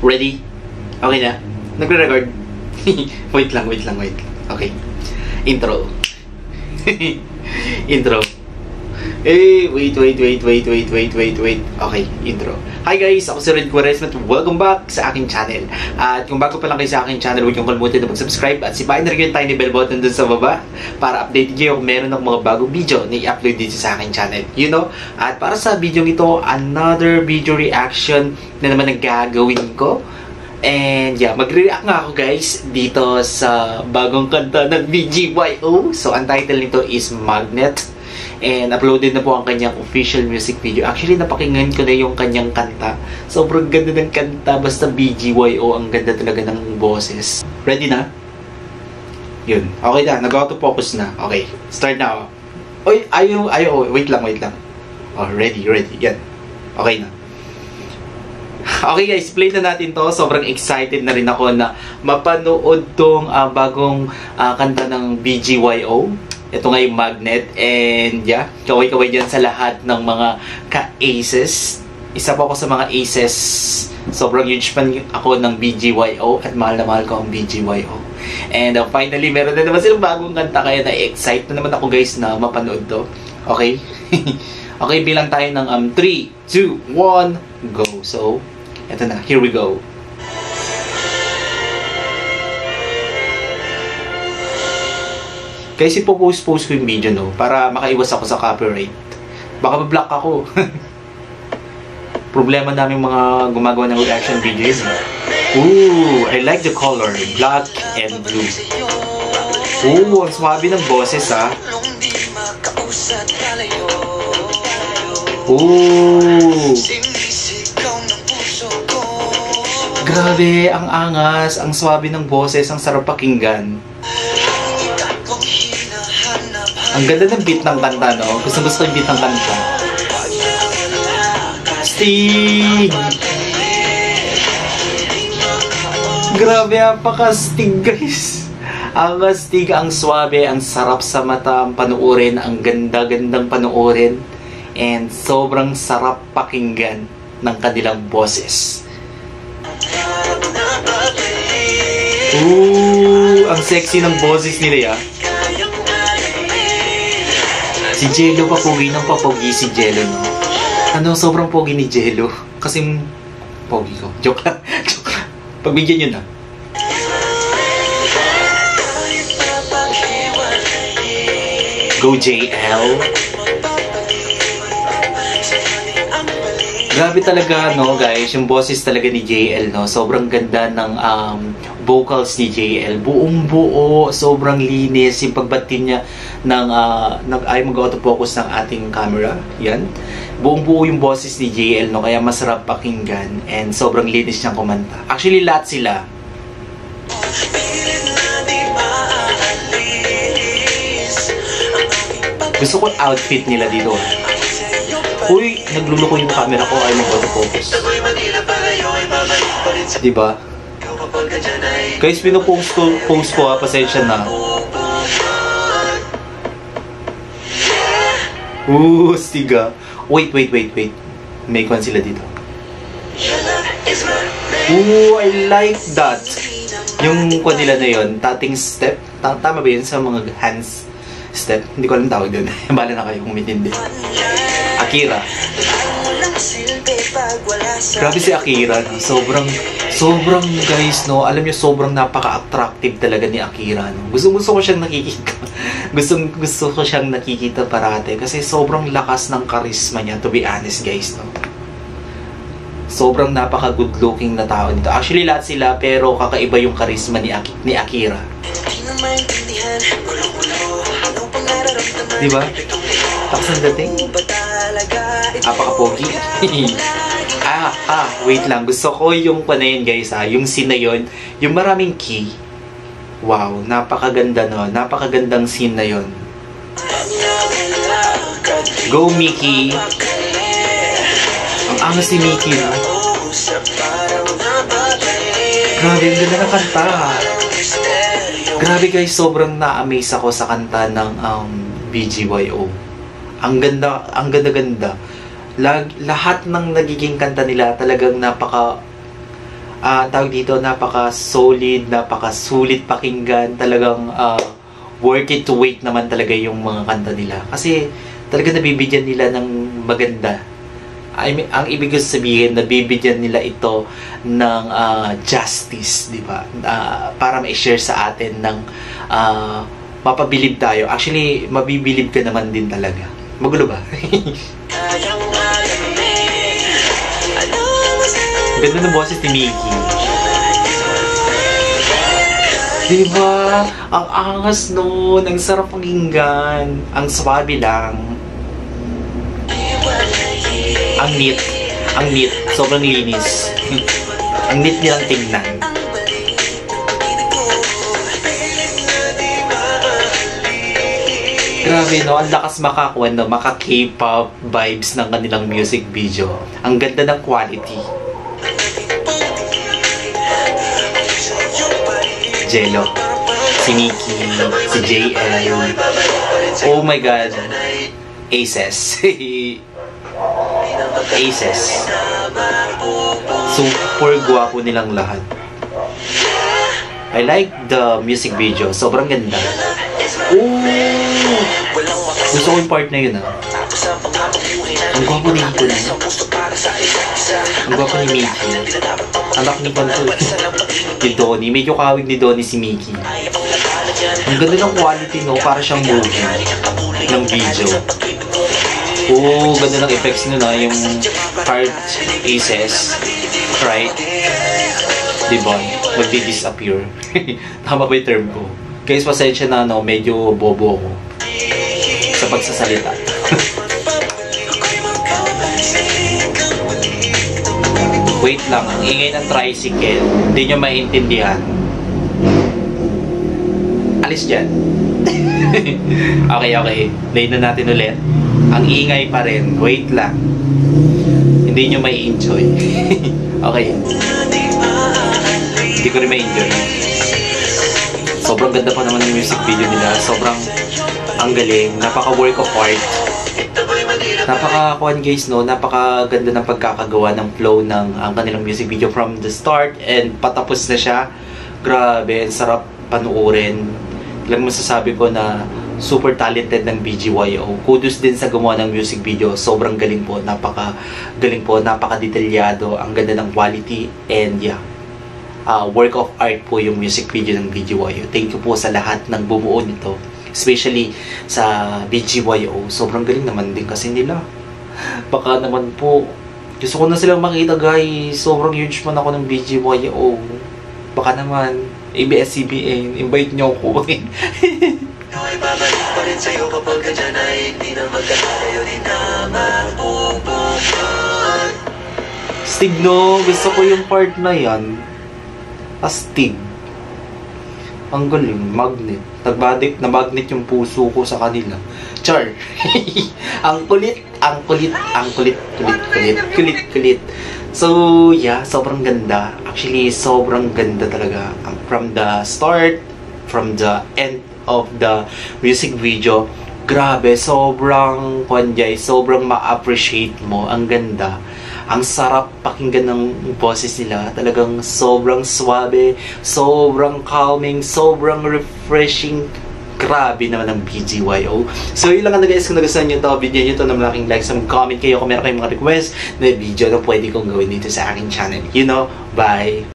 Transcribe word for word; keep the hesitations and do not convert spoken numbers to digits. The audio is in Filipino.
Ready? Okay na? Nagre-record? Wait lang, wait lang, wait. Okay. Intro. Intro. Eh, wait, wait, wait, wait, wait, wait, wait, wait. Okay, intro. Hi guys, ako si Red Quaresma at welcome back sa aking channel. At kung bago pa lang kayo sa aking channel, huwag niyong kalimutan na mag-subscribe at sipain na rin yung tiny bell button dun sa baba para update kayo kung meron ng mga bagong video na i-upload dito sa aking channel. You know? At para sa video ito, another video reaction na naman ang gagawin ko. And yeah, magre-react nga ako guys dito sa bagong kanta ng B G Y O. So, ang title nito is Magnet. And uploaded na po ang kanyang official music video. Actually, napakinggan ko na yung kanyang kanta. Sobrang ganda ng kanta. Basta B G Y O, ang ganda talaga ng boses. Ready na? Yun. Okay na. Nag-auto-focus na. Okay. Start na ako. Oy, ayaw, ayaw. Wait lang, wait lang. Oh, ready, ready. Yan. Okay na. Okay guys, play na natin to. Sobrang excited na rin ako na mapanood tong uh, bagong uh, kanta ng B G Y O. Ito nga yung Magnet. And yeah, kaway-kaway dyan sa lahat ng mga ka-aces. Isa po ako sa mga aces. Sobrang huge fan ako ng B G Y O. At mahal na mahal ko ang B G Y O. And uh, finally, meron na naman silang bagong kanta. Kaya na-excite na naman ako guys na mapanood to. Okay? Okay, bilang tayo ng um, three, two, one, go. So, eto na. Here we go. Guys, ipopost-post ko yung video, no? Para makaiwas ako sa copyright. Baka ma-block ako. Problema namin mga gumagawa ng reaction videos. Ooh, I like the color. Black and blue. Ooh, ang swabe ng boses, ha? Ooh. Grabe, ang angas, ang swabe ng boses, ang sarap pakinggan. Ang ganda ng beat ng kanta, no? Gusto gusto yung beat ng kanta. Stig! Grabe, apaka-stig, guys. Ang stig, ang swabe, ang sarap sa mata, ang panuorin, ang ganda-gandang panuorin. And sobrang sarap pakinggan ng kanilang boses. Ooh, ang sexy ng boses nila, ya. Si Jello pa pogi ng papogi si Jello, no? Ano, sobrang pogi ni Jello. Kasi, pogi ko. Joke lang. Joke lang. Pagbigyan nyo na. Go J L. Grabe talaga, no, guys. Yung boses talaga ni J L, no? Sobrang ganda ng um, vocals ni J L. Buong buo, sobrang linis. Yung pagbatin niya ng, uh, ng ay mag-autofocus ng ating camera. Yan. Buong buo yung boses ni J L, no? Kaya masarap pakinggan. And sobrang linis niyang kumanta. Actually, lahat sila. Gusto ko outfit nila dito. Uy, nagluluko yung camera ko ay mag-autofocus. Diba? Guys, pinopost ko, post ko ha, pasensya na. Ooh, stiga. Wait, wait, wait, wait. May kwan sila dito. Ooh, I like that. Yung kwan nila na yun, tating step. Tama ba yun sa mga hands step? Hindi ko alam tawag doon. Bala na kayo kung mitindi. Akira. Grabe si Akira, no? Sobrang, sobrang guys, no? Alam niyo, sobrang napaka-attractive talaga ni Akira, no? Gusto, gusto ko siyang nakikita. gusto, gusto ko siyang nakikita parate. Kasi sobrang lakas ng charisma niya, to be honest, guys, no? Sobrang napaka-good looking na tao nito. Actually, lahat sila, pero kakaiba yung charisma ni, Ak ni Akira. Diba? Tapos ang dating. Apaka-pogi. ah, ah, wait lang. Gusto ko yung pa na yun, guys, ha? Yung scene na yun, yung maraming key. Wow, napakaganda, no? Napakagandang scene na yun. Go, Mickey! Ang angas ni Mickey, no? Grabe, ang ganda na kanta. Grabe, guys, sobrang na-amaze ako sa kanta ng um, B G Y O. Ang ganda, ang ganda-ganda. Lag, lahat ng nagiging kanta nila talagang napaka uh, tawag dito, napaka-solid, napaka-sulit pakinggan. Talagang uh, worth it to wait naman talaga yung mga kanta nila. Kasi talaga nabibigyan nila ng maganda. I mean, ang ibig sabihin, nabibigyan nila ito ng uh, justice, di ba? Uh, para ma-share sa atin ng uh, mapabilib tayo. Actually, mabibilib ka naman din talaga. Magulo ba? Ganda ng boses ni Mickey. Diba? Ang angas nun. Ang sarap pakinggan. Ang swabe lang. Ang neat. Ang neat. Sobrang linis. Ang neat nilang tingnan. Grabe, no? Ang lakas makakuha, no? Maka-K-pop vibes ng kanilang music video. Ang ganda ng quality. Jello, si Mickey, si J L. Oh my God. Aces. Aces. Super gwapo nilang lahat. I like the music video. Sobrang ganda. Oh! Gusto ko yung part na yun, ah. Ang gwapo ni Hito na. Ang gwapo ni Mickey. Anak ni Banto. Ni Donnie. Medyo kawig ni Donnie si Mickey. Ang ganda ng quality, no? Para siyang movie ng video. Oh, ganda ng effects nyo, na. Yung heart aces. Right? Diba? Magdi-disappear. Tama ba yung term ko? Guys, pasensya na, no? Medyo bobo ako sa pagsasalita. Wait lang, ang ingay ng tricycle, hindi nyo maintindihan. Alis dyan. Okay, okay. Play na natin ulit. Ang ingay pa rin. Wait lang. Hindi nyo may enjoy. Okay. Hindi ko rin may enjoy. Sobrang ganda pa naman ng music video nila. Sobrang ang galing. Napaka-work of art. Napaka-kuhan guys, no? Napaka-ganda ng pagkakagawa ng flow ng ang kanilang music video from the start and patapos na siya. Grabe, sarap panuorin. Lang masasabi ko na super talented ng B G Y O. Kudos din sa gumawa ng music video. Sobrang galing po. Napaka-galing po. Napaka-detalyado. Ang ganda ng quality and yeah. Uh, work of art po yung music video ng B G Y O. Thank you po sa lahat ng bumuo nito. Especially sa B G Y O. Sobrang galing naman din kasi nila. Baka naman po, gusto ko na silang makita guys. Sobrang huge man ako ng B G Y O. Baka naman, A B S C B N, invite nyo ako. Stig, no? Gusto ko yung part na yan. Astig. Ang galing, magnet. Nagbadik na magnet yung puso ko sa kanila. Char. Ang kulit, ang kulit, ang kulit, kulit, kulit, kulit, kulit. So, yeah, sobrang ganda. Actually, sobrang ganda talaga. From the start, from the end of the music video, grabe, sobrang kwanjay, sobrang ma-appreciate mo. Ang ganda. Ang sarap pakinggan ng boses nila. Talagang sobrang suabe, sobrang calming, sobrang refreshing. Grabe naman ang B G Y O. So yun lang na guys, kung nagustuhan nyo ito, video nyo ito na malaking like, some comment kayo kung meron kayong mga request na video na pwede kong gawin dito sa aking channel. You know, bye!